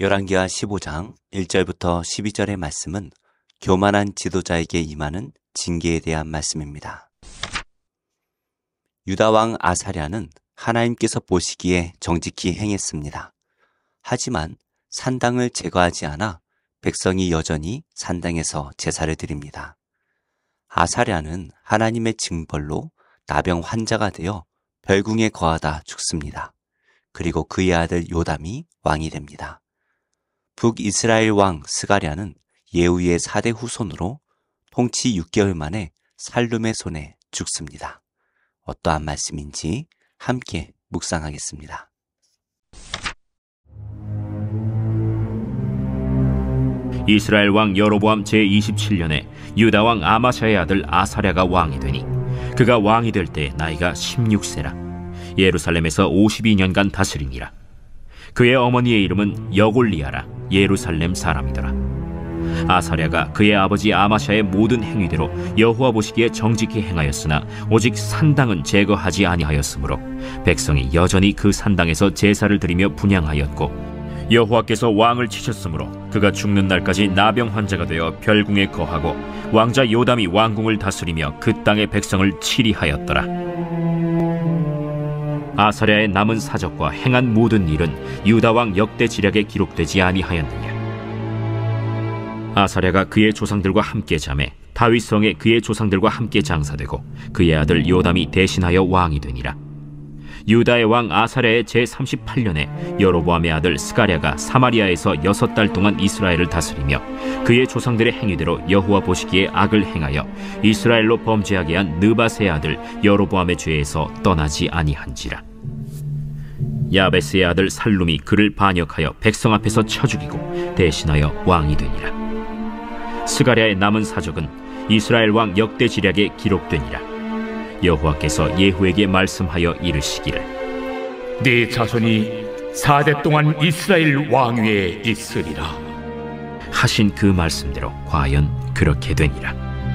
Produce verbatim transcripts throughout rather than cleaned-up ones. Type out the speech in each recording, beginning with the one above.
열왕기하 십오 장 일 절부터 십이 절의 말씀은 교만한 지도자에게 임하는 징계에 대한 말씀입니다. 유다 왕 아사랴는 하나님께서 보시기에 정직히 행했습니다. 하지만 산당을 제거하지 않아 백성이 여전히 산당에서 제사를 드립니다. 아사랴는 하나님의 징벌로 나병 환자가 되어 별궁에 거하다 죽습니다. 그리고 그의 아들 요담이 왕이 됩니다. 북이스라엘 왕 스가랴는 예후의 사 대 후손으로 통치 육 개월 만에 살룸의 손에 죽습니다. 어떠한 말씀인지 함께 묵상하겠습니다. 이스라엘 왕 여로보암 제이십칠 년에 유다 왕 아마샤의 아들 아사랴가 왕이 되니 그가 왕이 될 때 나이가 십육 세라. 예루살렘에서 오십이 년간 다스리니라. 그의 어머니의 이름은 여골리아라. 예루살렘 사람이더라. 아사랴가 그의 아버지 아마샤의 모든 행위대로 여호와 보시기에 정직히 행하였으나 오직 산당은 제거하지 아니하였으므로 백성이 여전히 그 산당에서 제사를 드리며 분향하였고, 여호와께서 왕을 치셨으므로 그가 죽는 날까지 나병 환자가 되어 별궁에 거하고 왕자 요담이 왕궁을 다스리며 그 땅의 백성을 치리하였더라. 아사랴의 남은 사적과 행한 모든 일은 유다 왕 역대 지략에 기록되지 아니하였느냐. 아사랴가 그의 조상들과 함께 잠에 다윗성에 그의 조상들과 함께 장사되고 그의 아들 요담이 대신하여 왕이 되니라. 유다의 왕 아사랴의 제삼십팔 년에 여로보암의 아들 스가랴가 사마리아에서 여섯 달 동안 이스라엘을 다스리며 그의 조상들의 행위대로 여호와 보시기에 악을 행하여 이스라엘로 범죄하게 한 느밧의 아들 여로보암의 죄에서 떠나지 아니한지라. 야베스의 아들 살룸이 그를 반역하여 백성 앞에서 쳐 죽이고 대신하여 왕이 되니라. 스가랴의 남은 사적은 이스라엘 왕 역대 지략에 기록되니라. 여호와께서 예후에게 말씀하여 이르시기를 네 자손이 사 대 동안 이스라엘 왕위에 있으리라 하신 그 말씀대로 과연 그렇게 되니라.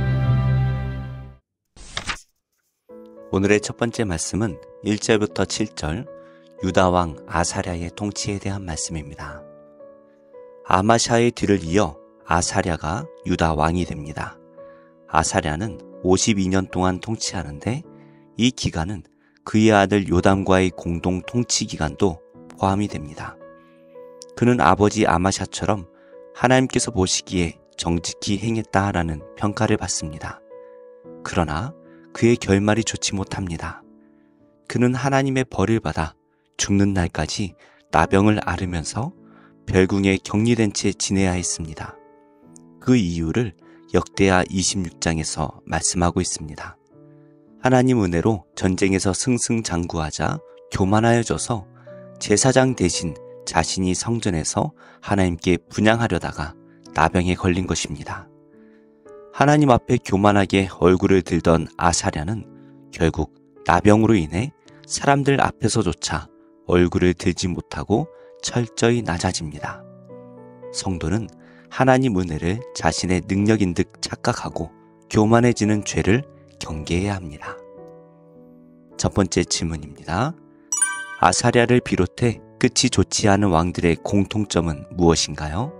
오늘의 첫 번째 말씀은 일 절부터 칠 절 유다 왕 아사랴의 통치에 대한 말씀입니다. 아마샤의 뒤를 이어 아사랴가 유다 왕이 됩니다. 아사랴는 오십이 년 동안 통치하는데 이 기간은 그의 아들 요담과의 공동 통치 기간도 포함이 됩니다. 그는 아버지 아마샤처럼 하나님께서 보시기에 정직히 행했다라는 평가를 받습니다. 그러나 그의 결말이 좋지 못합니다. 그는 하나님의 벌을 받아 죽는 날까지 나병을 앓으면서 별궁에 격리된 채 지내야 했습니다. 그 이유를 역대하 이십육 장에서 말씀하고 있습니다. 하나님 은혜로 전쟁에서 승승장구하자 교만하여져서 제사장 대신 자신이 성전에서 하나님께 분향하려다가 나병에 걸린 것입니다. 하나님 앞에 교만하게 얼굴을 들던 아사랴는 결국 나병으로 인해 사람들 앞에서조차 얼굴을 들지 못하고 철저히 낮아집니다. 성도는 하나님 은혜를 자신의 능력인 듯 착각하고 교만해지는 죄를 경계해야 합니다. 첫 번째 질문입니다. 아사랴를 비롯해 끝이 좋지 않은 왕들의 공통점은 무엇인가요?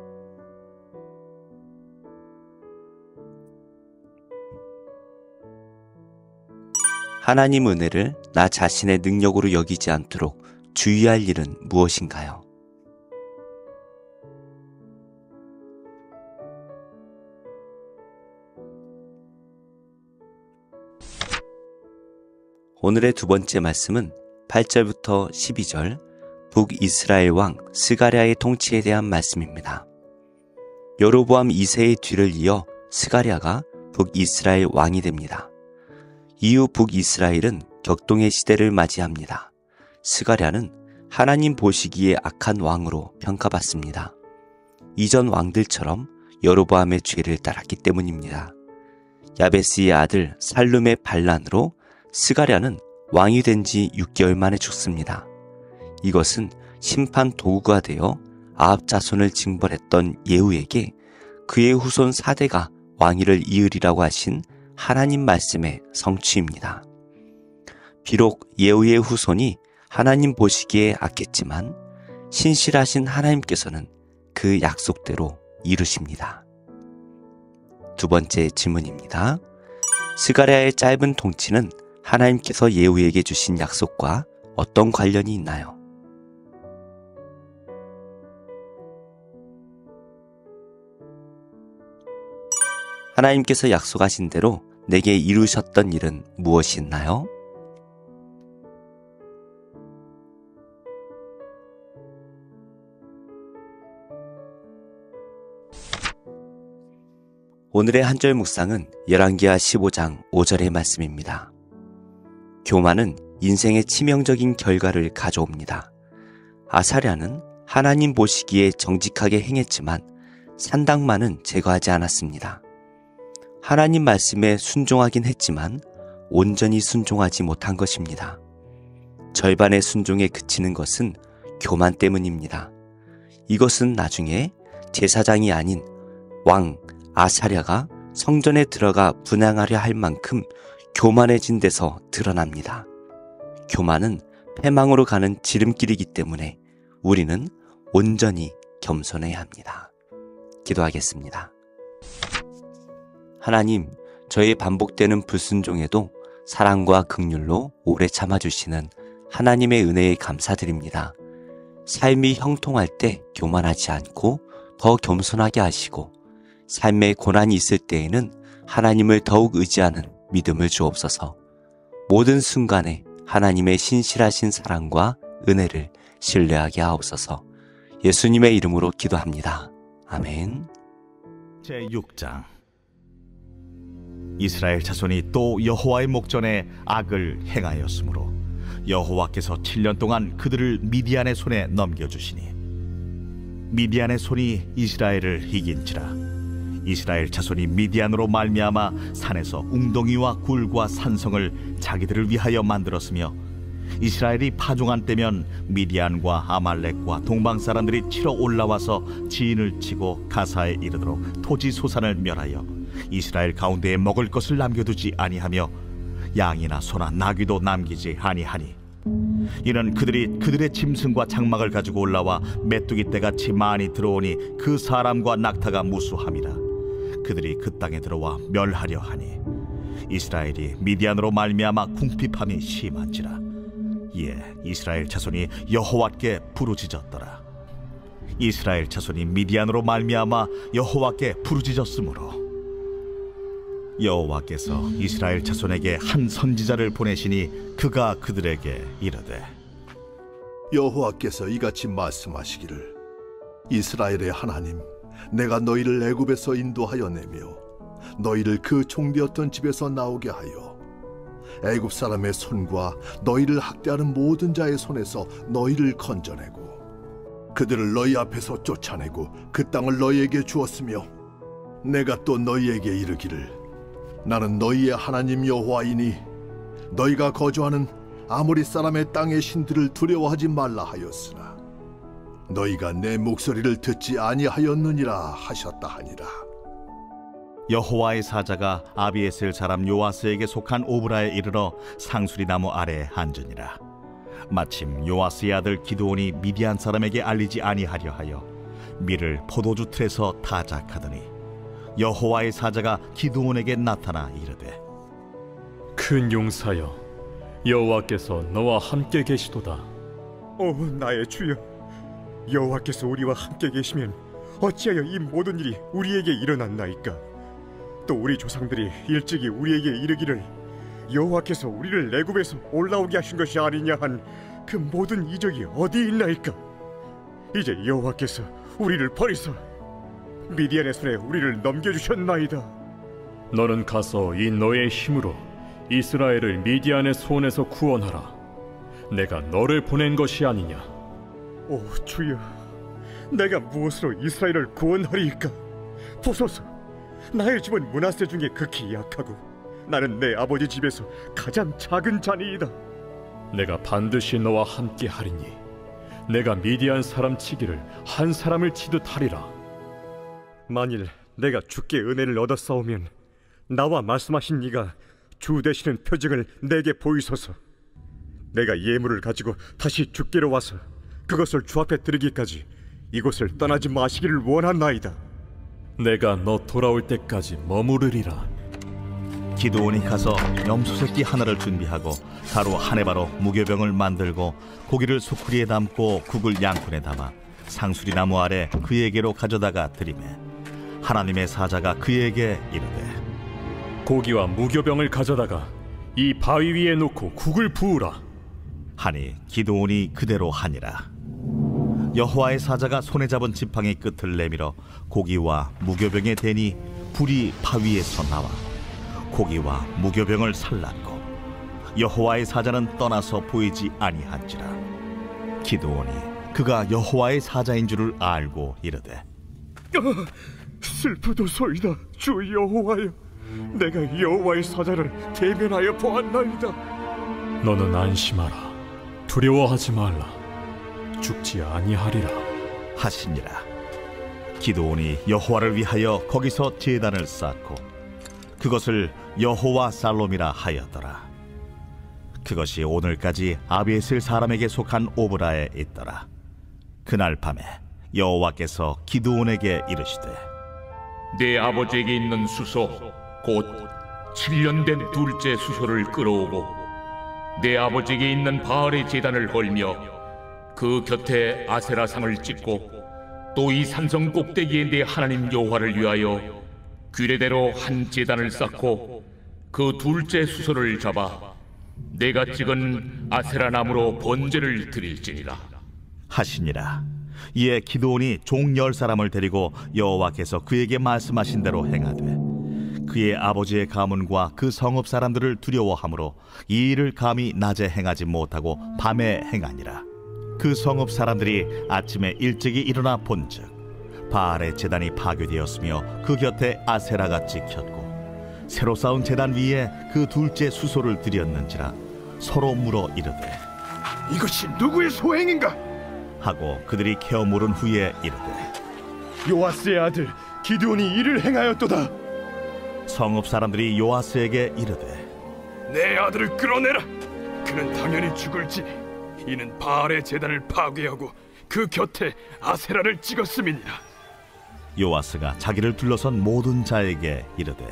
하나님 은혜를 나 자신의 능력으로 여기지 않도록 주의할 일은 무엇인가요? 오늘의 두 번째 말씀은 팔 절부터 십이 절 북이스라엘 왕 스가랴의 통치에 대한 말씀입니다. 여로보암 이 세의 뒤를 이어 스가랴가 북이스라엘 왕이 됩니다. 이후 북이스라엘은 격동의 시대를 맞이합니다. 스가랴는 하나님 보시기에 악한 왕으로 평가받습니다. 이전 왕들처럼 여로보암의 죄를 따랐기 때문입니다. 야베스의 아들 살룸의 반란으로 스가랴는 왕이 된 지 육 개월 만에 죽습니다. 이것은 심판 도구가 되어 아합 자손을 징벌했던 예후에게 그의 후손 사 대가 왕위를 이으리라고 하신 하나님 말씀의 성취입니다. 비록 예후의 후손이 하나님 보시기에 악했지만 신실하신 하나님께서는 그 약속대로 이루십니다. 두 번째 질문입니다. 스가랴의 짧은 통치는 하나님께서 예후에게 주신 약속과 어떤 관련이 있나요? 하나님께서 약속하신 대로 내게 이루셨던 일은 무엇이 있나요? 오늘의 한절 묵상은 열왕기하 십오 장 오 절의 말씀입니다. 교만은 인생의 치명적인 결과를 가져옵니다. 아사랴는 하나님 보시기에 정직하게 행했지만 산당만은 제거하지 않았습니다. 하나님 말씀에 순종하긴 했지만 온전히 순종하지 못한 것입니다. 절반의 순종에 그치는 것은 교만 때문입니다. 이것은 나중에 제사장이 아닌 왕 아사랴가 성전에 들어가 분향하려 할 만큼 교만해진 데서 드러납니다. 교만은 패망으로 가는 지름길이기 때문에 우리는 온전히 겸손해야 합니다. 기도하겠습니다. 하나님, 저의 반복되는 불순종에도 사랑과 긍휼로 오래 참아주시는 하나님의 은혜에 감사드립니다. 삶이 형통할 때 교만하지 않고 더 겸손하게 하시고 삶의 고난이 있을 때에는 하나님을 더욱 의지하는 믿음을 주옵소서. 모든 순간에 하나님의 신실하신 사랑과 은혜를 신뢰하게 하옵소서. 예수님의 이름으로 기도합니다. 아멘. 제육 장. 이스라엘 자손이 또 여호와의 목전에 악을 행하였으므로 여호와께서 칠 년 동안 그들을 미디안의 손에 넘겨주시니 미디안의 손이 이스라엘을 이긴지라. 이스라엘 자손이 미디안으로 말미암아 산에서 웅덩이와 굴과 산성을 자기들을 위하여 만들었으며 이스라엘이 파종한 때면 미디안과 아말렉과 동방 사람들이 치러 올라와서 지인을 치고 가사에 이르도록 토지 소산을 멸하여 이스라엘 가운데에 먹을 것을 남겨두지 아니하며 양이나 소나 나귀도 남기지 아니하니 이는 그들이 그들의 짐승과 장막을 가지고 올라와 메뚜기 떼같이 많이 들어오니 그 사람과 낙타가 무수함이라. 그들이 그 땅에 들어와 멸하려 하니 이스라엘이 미디안으로 말미암아 궁핍함이 심한지라. 이에 이스라엘 자손이 여호와께 부르짖었더라. 이스라엘 자손이 미디안으로 말미암아 여호와께 부르짖었으므로 여호와께서 이스라엘 자손에게 한 선지자를 보내시니 그가 그들에게 이르되 여호와께서 이같이 말씀하시기를 이스라엘의 하나님, 내가 너희를 애굽에서 인도하여 내며 너희를 그 종되었던 집에서 나오게 하여 애굽 사람의 손과 너희를 학대하는 모든 자의 손에서 너희를 건져내고 그들을 너희 앞에서 쫓아내고 그 땅을 너희에게 주었으며 내가 또 너희에게 이르기를 나는 너희의 하나님 여호와이니 너희가 거주하는 아모리 사람의 땅의 신들을 두려워하지 말라 하였으나 너희가 내 목소리를 듣지 아니하였느니라 하셨다 하니라. 여호와의 사자가 아비에셀 사람 요아스에게 속한 오브라에 이르러 상수리 나무 아래에 앉으니라. 마침 요아스의 아들 기드온이 미디안 사람에게 알리지 아니하려 하여 밀을 포도주 틀에서 타작하더니 여호와의 사자가 기드온에게 나타나 이르되 큰 용사여, 여호와께서 너와 함께 계시도다. 오 나의 주여, 여호와께서 우리와 함께 계시면 어찌하여 이 모든 일이 우리에게 일어났나이까? 또 우리 조상들이 일찍이 우리에게 이르기를 여호와께서 우리를 애굽에서 올라오게 하신 것이 아니냐 한 그 모든 이적이 어디 있나이까? 이제 여호와께서 우리를 버리사 미디안의 손에 우리를 넘겨주셨나이다. 너는 가서 이 너의 힘으로 이스라엘을 미디안의 손에서 구원하라. 내가 너를 보낸 것이 아니냐. 오 주여, 내가 무엇으로 이스라엘을 구원하리이까? 보소서, 나의 집은 므낫세 중에 극히 약하고 나는 내 아버지 집에서 가장 작은 자니이다. 내가 반드시 너와 함께 하리니 내가 미디안 사람 치기를 한 사람을 치듯 하리라. 만일 내가 주께 은혜를 얻었사오면 나와 말씀하신 이가 주 되시는 표징을 내게 보이소서. 내가 예물을 가지고 다시 주께로 와서 그것을 주 앞에 드리기까지 이곳을 떠나지 마시기를 원하나이다. 내가 너 돌아올 때까지 머무르리라. 기드온이 가서 염소 새끼 하나를 준비하고 가루 한 해바로 무교병을 만들고 고기를 수쿠리에 담고 국을 양푼에 담아 상수리 나무 아래 그에게로 가져다가 드리매 하나님의 사자가 그에게 이르되 고기와 무교병을 가져다가 이 바위 위에 놓고 국을 부으라 하니 기드온이 그대로 하니라. 여호와의 사자가 손에 잡은 지팡이 끝을 내밀어 고기와 무교병에 대니 불이 바위에서 나와 고기와 무교병을 살랐고 여호와의 사자는 떠나서 보이지 아니한지라. 기드온이 그가 여호와의 사자인 줄을 알고 이르되 아, 슬프도소이다. 주 여호와여, 내가 여호와의 사자를 대면하여 보았나이다. 너는 안심하라. 두려워하지 말라. 죽지 아니하리라 하시니라. 기드온이 여호와를 위하여 거기서 제단을 쌓고 그것을 여호와 살롬이라 하였더라. 그것이 오늘까지 아비에셀 사람에게 속한 오브라에 있더라. 그날 밤에 여호와께서 기드온에게 이르시되 내 아버지에게 있는 수소 곧 칠 년 된 둘째 수소를 끌어오고 내 아버지에게 있는 바알의 제단을 헐며 그 곁에 아세라상을 찍고 또 이 산성 꼭대기에 내 하나님 여호와를 위하여 규례대로 한 제단을 쌓고 그 둘째 수소를 잡아 내가 찍은 아세라 나무로 번제를 드릴지니라 하시니라. 이에 기드온이 종 열 사람을 데리고 여호와께서 그에게 말씀하신 대로 행하되 그의 아버지의 가문과 그 성읍 사람들을 두려워하므로 이 일을 감히 낮에 행하지 못하고 밤에 행하니라. 그 성읍 사람들이 아침에 일찍이 일어나 본즉 바알의 제단이 파괴되었으며 그 곁에 아세라가 찍혔고 새로 쌓은 제단 위에 그 둘째 수소를 드렸는지라 서로 물어 이르되 이것이 누구의 소행인가? 하고 그들이 캐어 물은 후에 이르되 요아스의 아들 기드온이 이를 행하였도다. 성읍 사람들이 요아스에게 이르되 내 아들을 끌어내라. 그는 당연히 죽을지니 이는 바알의 제단을 파괴하고 그 곁에 아세라를 찍었음이니라. 요아스가 자기를 둘러선 모든 자에게 이르되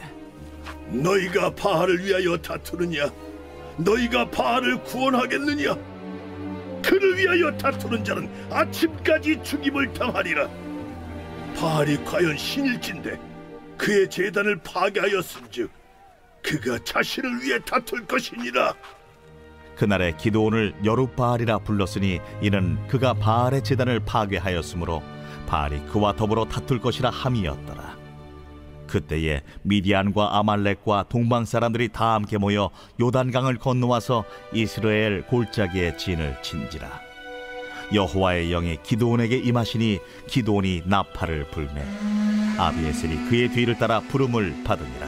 너희가 바알을 위하여 다투느냐? 너희가 바알을 구원하겠느냐? 그를 위하여 다투는 자는 아침까지 죽임을 당하리라. 바알이 과연 신일진데 그의 제단을 파괴하였은즉 그가 자신을 위해 다툴 것이니라. 그날에 기드온을 여룻바알이라 불렀으니 이는 그가 바알의 제단을 파괴하였으므로 바알이 그와 더불어 다툴 것이라 함이었더라. 그때에 미디안과 아말렉과 동방 사람들이 다 함께 모여 요단강을 건너와서 이스라엘 골짜기에 진을 친지라. 여호와의 영이 기드온에게 임하시니 기드온이 나팔을 불매 아비에셀이 그의 뒤를 따라 부름을 받으니라.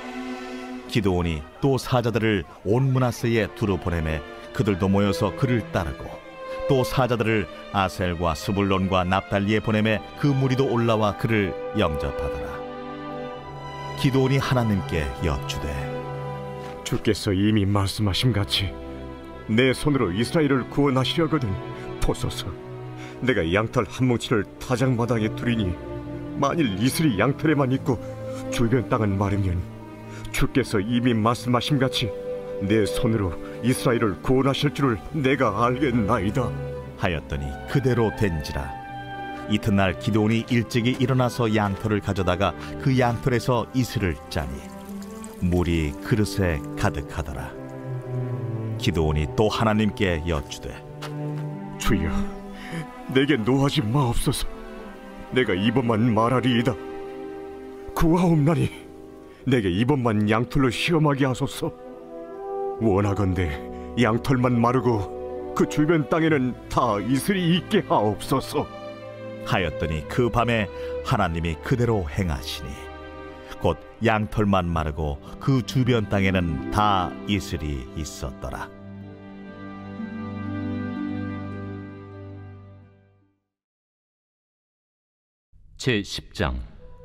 기드온이 또 사자들을 온 므낫세에 두루 보내매 그들도 모여서 그를 따르고 또 사자들을 아셀과 스불론과 납달리에 보내매 그 무리도 올라와 그를 영접하더라. 기드온이 하나님께 여쭈되 주께서 이미 말씀하심같이 내 손으로 이스라엘을 구원하시려거든 보소서. 내가 양털 한 뭉치를 타작마당에 두리니 만일 이슬이 양털에만 있고 주변 땅은 마르면 주께서 이미 말씀하심같이 내 손으로 이스라엘을 구원하실 줄을 내가 알겠나이다 하였더니 그대로 된지라. 이튿날 기드온이 일찍이 일어나서 양털을 가져다가 그 양털에서 이슬을 짜니 물이 그릇에 가득하더라. 기드온이 또 하나님께 여쭈되 주여, 내게 노하지 마옵소서. 내가 이번만 말하리이다. 구하옵나니 내게 이번만 양털로 시험하게 하소서. 원하건대 양털만 마르고 그 주변 땅에는 다 이슬이 있게 하옵소서 하였더니 그 밤에 하나님이 그대로 행하시니 곧 양털만 마르고 그 주변 땅에는 다 이슬이 있었더라. 제십 장.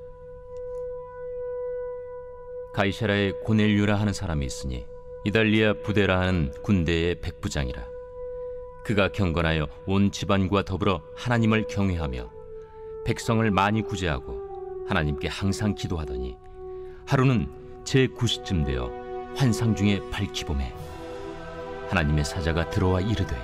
가이사라에 고넬류라 하는 사람이 있으니 이달리아 부대라 하는 군대의 백부장이라. 그가 경건하여 온 집안과 더불어 하나님을 경외하며 백성을 많이 구제하고 하나님께 항상 기도하더니 하루는 제구 시쯤 되어 환상 중에 밝히봄에 하나님의 사자가 들어와 이르되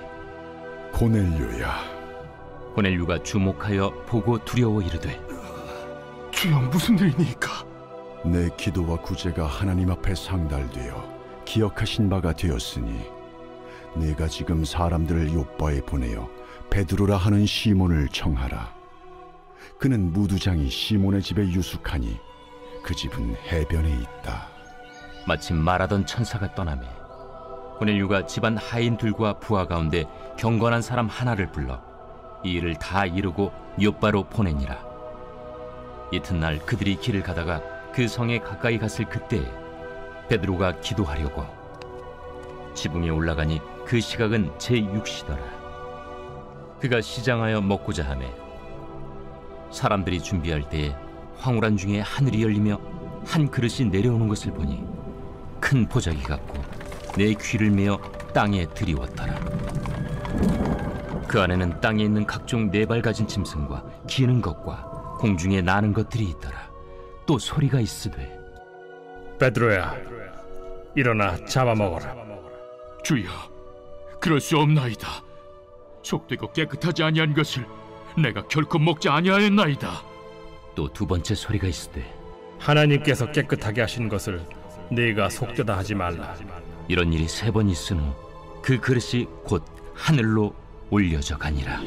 고넬료야. 고넬료가 주목하여 보고 두려워 이르되 주여, 무슨 일이니까? 내 기도와 구제가 하나님 앞에 상달되어 기억하신 바가 되었으니 내가 지금 사람들을 요빠에 보내어 베드로라 하는 시몬을 청하라. 그는 무두장이 시몬의 집에 유숙하니 그 집은 해변에 있다. 마침 말하던 천사가 떠나매 고넬료가 집안 하인들과 부하 가운데 경건한 사람 하나를 불러 이 일을 다 이루고 요빠로 보내니라. 이튿날 그들이 길을 가다가 그 성에 가까이 갔을 그때에 베드로가 기도하려고 지붕에 올라가니 그 시각은 제육 시더라. 그가 시장하여 먹고자 하매 사람들이 준비할 때에 황홀한 중에 하늘이 열리며 한 그릇이 내려오는 것을 보니 큰 보자기 같고 내 귀를 메어 땅에 들이웠더라. 그 안에는 땅에 있는 각종 네 발 가진 짐승과 기는 것과 공중에 나는 것들이 있더라. 또 소리가 있으되 베드로야, 일어나 잡아먹어라. 주여, 그럴 수 없나이다. 속되고 깨끗하지 아니한 것을 내가 결코 먹지 아니하였나이다. 또 두 번째 소리가 있으되 하나님께서 깨끗하게 하신 것을 네가 속되다 하지 말라. 이런 일이 세 번 있은 후 그 그릇이 곧 하늘로 올려져 가니라.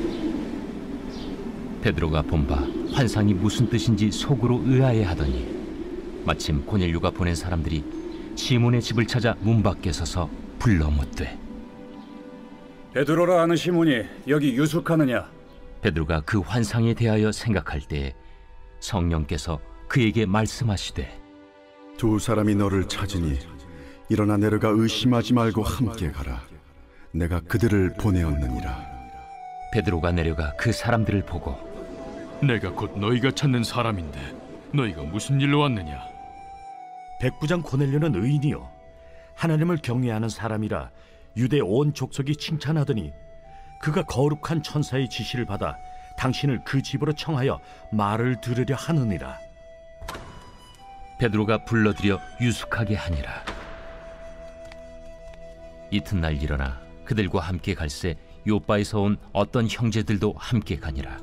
베드로가 본 바 환상이 무슨 뜻인지 속으로 의아해하더니 마침 고넬료가 보낸 사람들이 시몬의 집을 찾아 문 밖에 서서 불러 묻되 베드로라 하는 시몬이 여기 유숙하느냐? 베드로가 그 환상에 대하여 생각할 때에 성령께서 그에게 말씀하시되 두 사람이 너를 찾으니 일어나 내려가 의심하지 말고 함께 가라. 내가 그들을 보내었느니라. 베드로가 내려가 그 사람들을 보고 내가 곧 너희가 찾는 사람인데 너희가 무슨 일로 왔느냐? 백부장 고넬료는 의인이요 하나님을 경외하는 사람이라 유대 온 족속이 칭찬하더니 그가 거룩한 천사의 지시를 받아 당신을 그 집으로 청하여 말을 들으려 하느니라. 베드로가 불러들여 유숙하게 하니라. 이튿날 일어나 그들과 함께 갈새 요빠에서 온 어떤 형제들도 함께 가니라.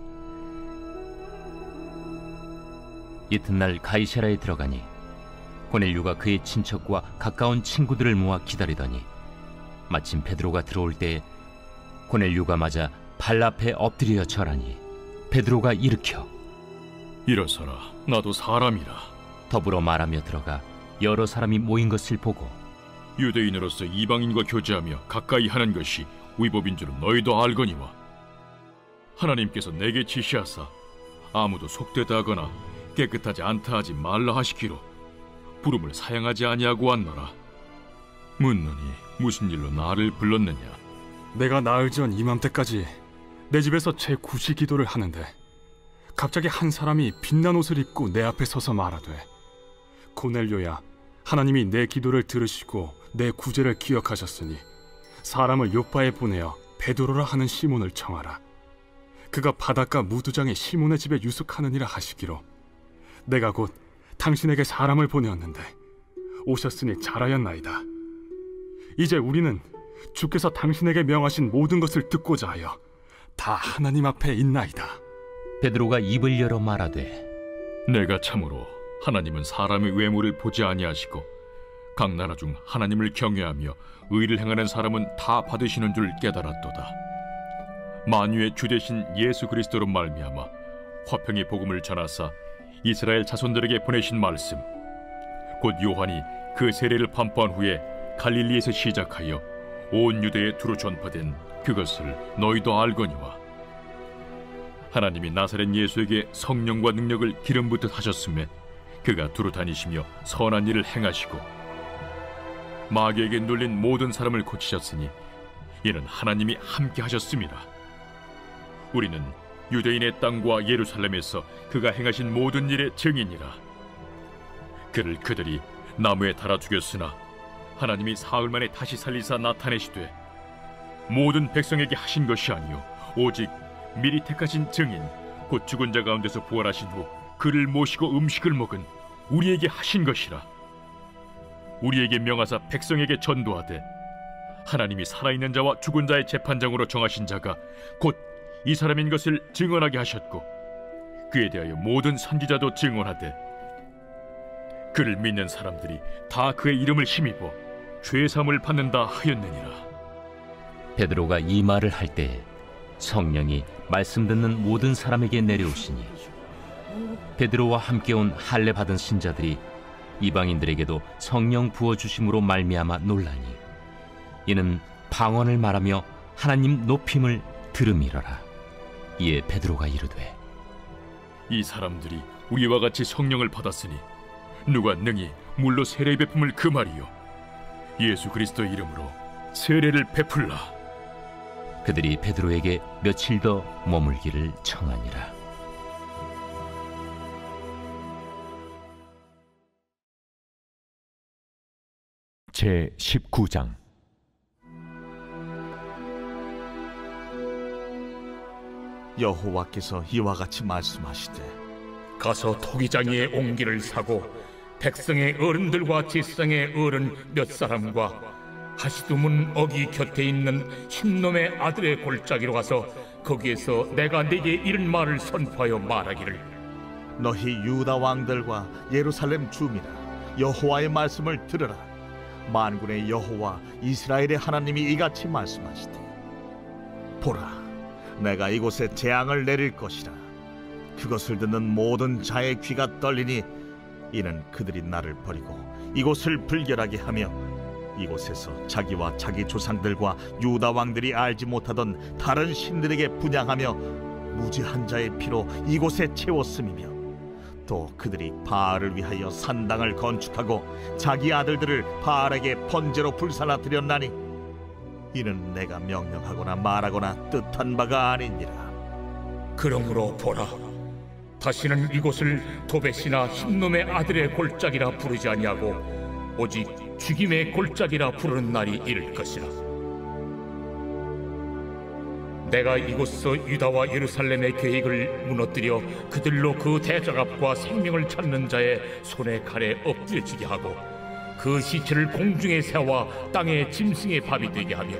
이튿날 가이사랴에 들어가니 고넬료가 그의 친척과 가까운 친구들을 모아 기다리더니 마침 베드로가 들어올 때에 고넬료가 맞아 발 앞에 엎드려 절하니 베드로가 일으켜 일어서라, 나도 사람이라. 더불어 말하며 들어가 여러 사람이 모인 것을 보고 유대인으로서 이방인과 교제하며 가까이 하는 것이 위법인 줄은 너희도 알거니와 하나님께서 내게 지시하사 아무도 속되다 하거나 깨끗하지 않다 하지 말라 하시기로 부름을 사양하지 아니하고 왔노라. 묻노니 무슨 일로 나를 불렀느냐? 내가 나흘 전 이맘때까지 내 집에서 제 구시 기도를 하는데 갑자기 한 사람이 빛난 옷을 입고 내 앞에 서서 말하되 고넬료야, 하나님이 내 기도를 들으시고 내 구제를 기억하셨으니 사람을 요빠에 보내어 베드로라 하는 시몬을 청하라. 그가 바닷가 무두장의 시몬의 집에 유숙하느니라 하시기로 내가 곧 당신에게 사람을 보내었는데 오셨으니 잘하였나이다. 이제 우리는 주께서 당신에게 명하신 모든 것을 듣고자 하여 다 하나님 앞에 있나이다. 베드로가 입을 열어 말하되 내가 참으로 하나님은 사람의 외모를 보지 아니하시고 각 나라 중 하나님을 경외하며 의를 행하는 사람은 다 받으시는 줄 깨달았도다. 만유의 주 되신 예수 그리스도로 말미암아 화평의 복음을 전하사 이스라엘 자손들에게 보내신 말씀 곧 요한이 그 세례를 판포한 후에 갈릴리에서 시작하여 온 유대에 두루 전파된 그것을 너희도 알거니와 하나님이 나사렛 예수에게 성령과 능력을 기름 붓듯 하셨음에 그가 두루 다니시며 선한 일을 행하시고 마귀에게 눌린 모든 사람을 고치셨으니 이는 하나님이 함께 하셨습니다. 우리는 유대인의 땅과 예루살렘에서 그가 행하신 모든 일의 증인이라. 그를 그들이 나무에 달아 죽였으나 하나님이 사흘 만에 다시 살리사 나타내시되 모든 백성에게 하신 것이 아니요 오직 미리 택하신 증인 곧 죽은 자 가운데서 부활하신 후 그를 모시고 음식을 먹은 우리에게 하신 것이라. 우리에게 명하사 백성에게 전도하되 하나님이 살아있는 자와 죽은 자의 재판장으로 정하신 자가 곧 이 사람인 것을 증언하게 하셨고, 그에 대하여 모든 선지자도 증언하되 그를 믿는 사람들이 다 그의 이름을 힘입어 죄사함을 받는다 하였느니라. 베드로가 이 말을 할 때에 성령이 말씀 듣는 모든 사람에게 내려오시니 베드로와 함께 온 할례 받은 신자들이 이방인들에게도 성령 부어주심으로 말미암아 놀라니 이는 방언을 말하며 하나님 높임을 들음이러라. 이에 베드로가 이르되 이 사람들이 우리와 같이 성령을 받았으니 누가 능히 물로 세례 베품을 금하리요? 예수 그리스도의 이름으로 세례를 베풀라. 그들이 베드로에게 며칠 더 머물기를 청하니라. 제십구 장. 여호와께서 이와 같이 말씀하시되 가서 토기장이의 옹기를 사고 백성의 어른들과 제사장의 어른 몇 사람과 하시두문 어기 곁에 있는 흰놈의 아들의 골짜기로 가서 거기에서 내가 네게 이른 말을 선포하여 말하기를, 너희 유다 왕들과 예루살렘 주민아, 여호와의 말씀을 들으라. 만군의 여호와 이스라엘의 하나님이 이같이 말씀하시되 보라, 내가 이곳에 재앙을 내릴 것이라. 그것을 듣는 모든 자의 귀가 떨리니 이는 그들이 나를 버리고 이곳을 불결하게 하며 이곳에서 자기와 자기 조상들과 유다 왕들이 알지 못하던 다른 신들에게 분향하며 무죄한 자의 피로 이곳에 채웠음이며, 또 그들이 바알을 위하여 산당을 건축하고 자기 아들들을 바알에게 번제로 불살라 드렸나니 이는 내가 명령하거나 말하거나 뜻한 바가 아니니라. 그러므로 보라, 다시는 이곳을 도벳이나 흰놈의 아들의 골짜기라 부르지 아니하고 오직 죽임의 골짜기라 부르는 날이 이를 것이라. 내가 이곳서 유다와 예루살렘의 계획을 무너뜨려 그들로 그 대적압과 생명을 찾는 자의 손에 칼에 엎드려지게 하고 그 시체를 공중에 세워 땅의 짐승의 밥이 되게 하며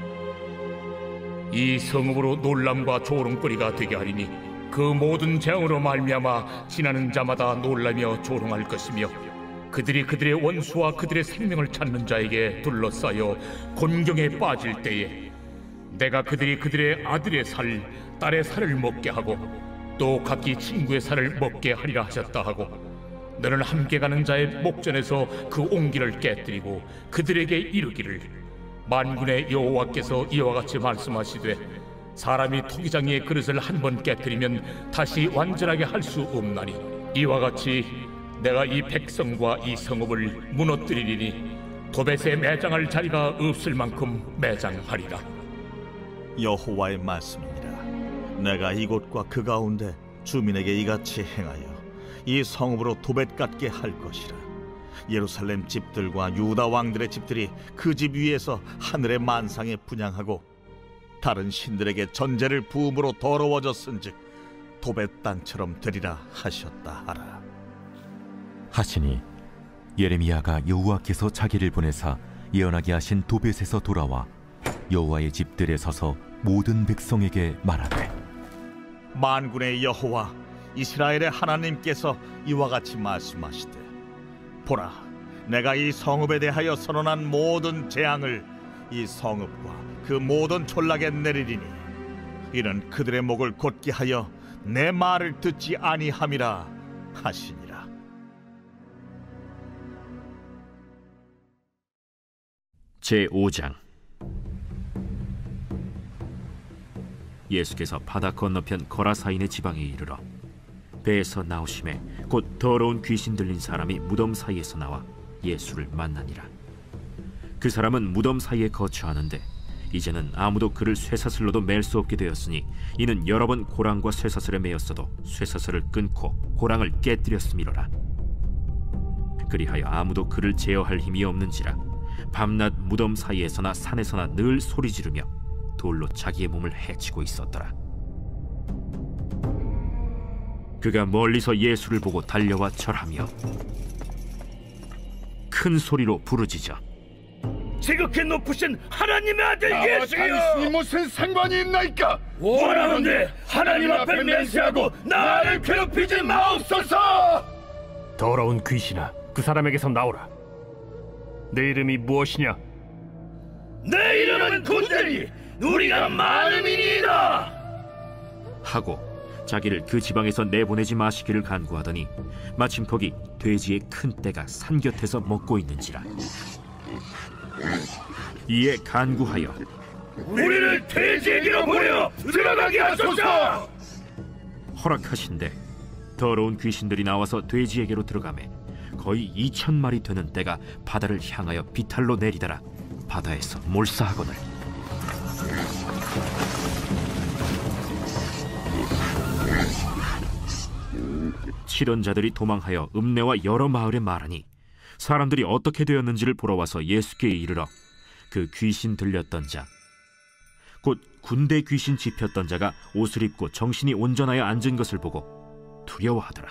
이 성읍으로 놀람과 조롱거리가 되게 하리니 그 모든 재앙으로 말미암아 지나는 자마다 놀라며 조롱할 것이며, 그들이 그들의 원수와 그들의 생명을 찾는 자에게 둘러싸여 곤경에 빠질 때에 내가 그들이 그들의 아들의 살, 딸의 살을 먹게 하고 또 각기 친구의 살을 먹게 하리라 하셨다 하고, 너는 함께 가는 자의 목전에서 그 옹기를 깨뜨리고 그들에게 이르기를, 만군의 여호와께서 이와 같이 말씀하시되 사람이 토기장이의 그릇을 한 번 깨뜨리면 다시 완전하게 할 수 없나니 이와 같이 내가 이 백성과 이 성읍을 무너뜨리리니 도벳에 매장할 자리가 없을 만큼 매장하리라. 여호와의 말씀입니다. 내가 이곳과 그 가운데 주민에게 이같이 행하여 이 성읍으로 도벳 같게 할 것이라. 예루살렘 집들과 유다 왕들의 집들이 그 집 위에서 하늘의 만상에 분향하고 다른 신들에게 전제를 부음으로 더러워졌은즉 도벳 땅처럼 되리라 하셨다 하라. 하시니 예레미야가 여호와께서 자기를 보내사 예언하게 하신 도벳에서 돌아와 여호와의 집들에 서서 모든 백성에게 말하되, 만군의 여호와 이스라엘의 하나님께서 이와 같이 말씀하시되 보라, 내가 이 성읍에 대하여 선언한 모든 재앙을 이 성읍과 그 모든 촌락에 내리리니 이는 그들의 목을 곧게 하여 내 말을 듣지 아니함이라 하시니라. 제오 장. 예수께서 바다 건너편 거라사인의 지방에 이르러 배에서 나오심에 곧 더러운 귀신 들린 사람이 무덤 사이에서 나와 예수를 만나니라. 그 사람은 무덤 사이에 거처하는데 이제는 아무도 그를 쇠사슬로도 맬 수 없게 되었으니 이는 여러 번 고랑과 쇠사슬에 매였어도 쇠사슬을 끊고 고랑을 깨뜨렸음이로라. 그리하여 아무도 그를 제어할 힘이 없는지라 밤낮 무덤 사이에서나 산에서나 늘 소리 지르며 돌로 자기의 몸을 해치고 있었더라. 그가 멀리서 예수를 보고 달려와 절하며 큰 소리로 부르짖어 지극히 높으신 하나님의 아들 예수여, 당신이 무슨 상관이 있나이까? 원하건대 하나님 앞에 맹세하고 나를 괴롭히지 마옵소서. 더러운 귀신아, 그 사람에게서 나오라. 내 이름이 무엇이냐? 내 이름은 군대니 우리가 많음이니이다 하고 자기를 그 지방에서 내보내지 마시기를 간구하더니 마침 거기 돼지의 큰 떼가 산 곁에서 먹고 있는지라. 이에 간구하여 우리를 돼지에게로 보내어 들어가게 하소서. 허락하신대 더러운 귀신들이 나와서 돼지에게로 들어가매 거의 이천 마리 되는 떼가 바다를 향하여 비탈로 내리더라 바다에서 몰사하거늘. 치던 자들이 도망하여 읍내와 여러 마을에 말하니 사람들이 어떻게 되었는지를 보러 와서 예수께 이르러 그 귀신 들렸던 자 곧 군대 귀신 집혔던 자가 옷을 입고 정신이 온전하여 앉은 것을 보고 두려워하더라.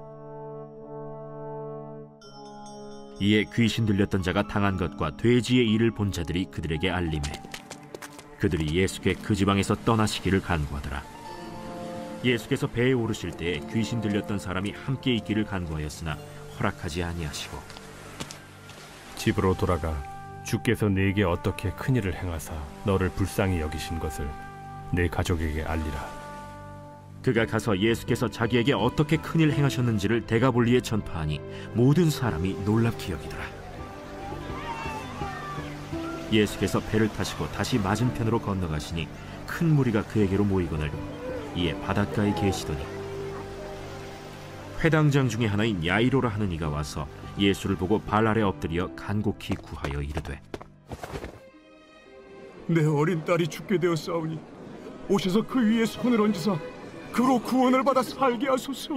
이에 귀신 들렸던 자가 당한 것과 돼지의 일을 본 자들이 그들에게 알림해 그들이 예수께 그 지방에서 떠나시기를 간구하더라. 예수께서 배에 오르실 때에 귀신 들렸던 사람이 함께 있기를 간구하였으나 허락하지 아니하시고 집으로 돌아가 주께서 네게 어떻게 큰일을 행하사 너를 불쌍히 여기신 것을 네 가족에게 알리라. 그가 가서 예수께서 자기에게 어떻게 큰일 행하셨는지를 데가볼리에 전파하니 모든 사람이 놀랍게 여기더라. 예수께서 배를 타시고 다시 맞은편으로 건너가시니 큰 무리가 그에게로 모이거늘 이에 바닷가에 계시더니 회당장 중에 하나인 야이로라 하는 이가 와서 예수를 보고 발 아래 엎드려 간곡히 구하여 이르되 내 어린 딸이 죽게 되었사오니 오셔서 그 위에 손을 얹으사 그로 구원을 받아 살게 하소서.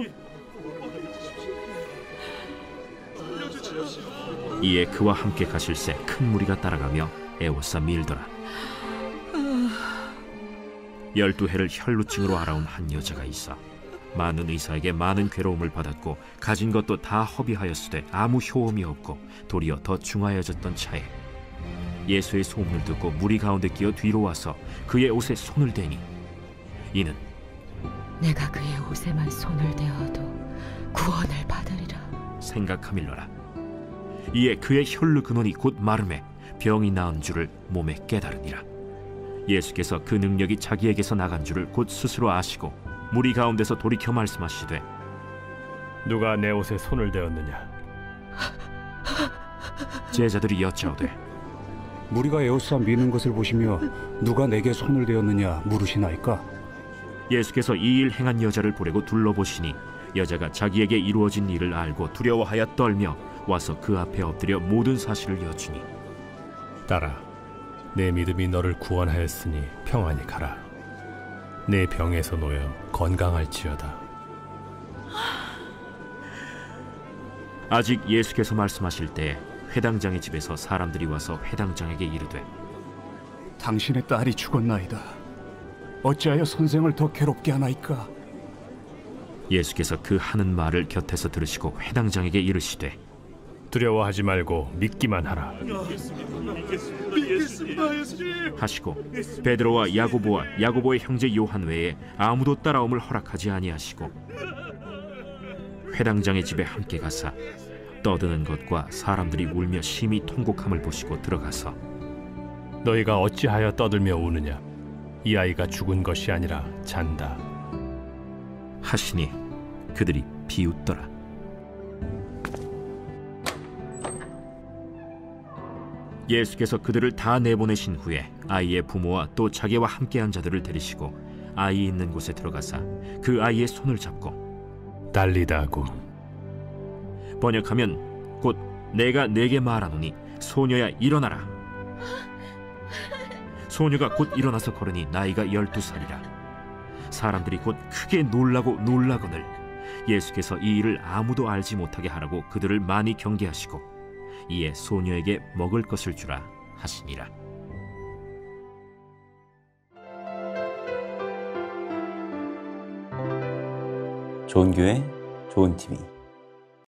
이에 그와 함께 가실새 큰 무리가 따라가며 애워싸 밀더라. 열두 해를 혈루증으로 앓아온 한 여자가 있어 많은 의사에게 많은 괴로움을 받았고 가진 것도 다 허비하였으되 아무 효험이 없고 도리어 더 중하여졌던 차에 예수의 소문을 듣고 무리 가운데 끼어 뒤로 와서 그의 옷에 손을 대니 이는 내가 그의 옷에만 손을 대어도 구원을 받으리라 생각하밀러라. 이에 그의 혈루 근원이 곧 마름에 병이 나은 줄을 몸에 깨달으니라. 예수께서 그 능력이 자기에게서 나간 줄을 곧 스스로 아시고 무리 가운데서 돌이켜 말씀하시되 누가 내 옷에 손을 대었느냐? 제자들이 여짜오되 무리가 에워싸 미는 것을 보시며 누가 내게 손을 대었느냐 물으시나이까? 예수께서 이 일 행한 여자를 보려고 둘러보시니 여자가 자기에게 이루어진 일을 알고 두려워하여 떨며 와서 그 앞에 엎드려 모든 사실을 여쭈니 딸아, 내 믿음이 너를 구원하였으니 평안히 가라. 내 병에서 놓여 건강할지어다. 아직 예수께서 말씀하실 때에 회당장의 집에서 사람들이 와서 회당장에게 이르되 당신의 딸이 죽었나이다. 어찌하여 선생을 더 괴롭게 하나이까? 예수께서 그 하는 말을 곁에서 들으시고 회당장에게 이르시되 두려워하지 말고 믿기만 하라 하시고 베드로와 야고보와 야고보의 형제 요한 외에 아무도 따라옴을 허락하지 아니하시고 회당장의 집에 함께 가사 떠드는 것과 사람들이 울며 심히 통곡함을 보시고 들어가서 너희가 어찌하여 떠들며 우느냐? 이 아이가 죽은 것이 아니라 잔다 하시니 그들이 비웃더라. 예수께서 그들을 다 내보내신 후에 아이의 부모와 또 자기와 함께한 자들을 데리시고 아이 있는 곳에 들어가사 그 아이의 손을 잡고 달리다구 번역하면 곧 내가 네게 말하노니 소녀야 일어나라. 소녀가 곧 일어나서 걸으니 나이가 열두 살이라. 사람들이 곧 크게 놀라고 놀라거늘 예수께서 이 일을 아무도 알지 못하게 하라고 그들을 많이 경계하시고 이에 소녀에게 먹을 것을 주라 하시니라. 좋은 교회, 좋은 티비.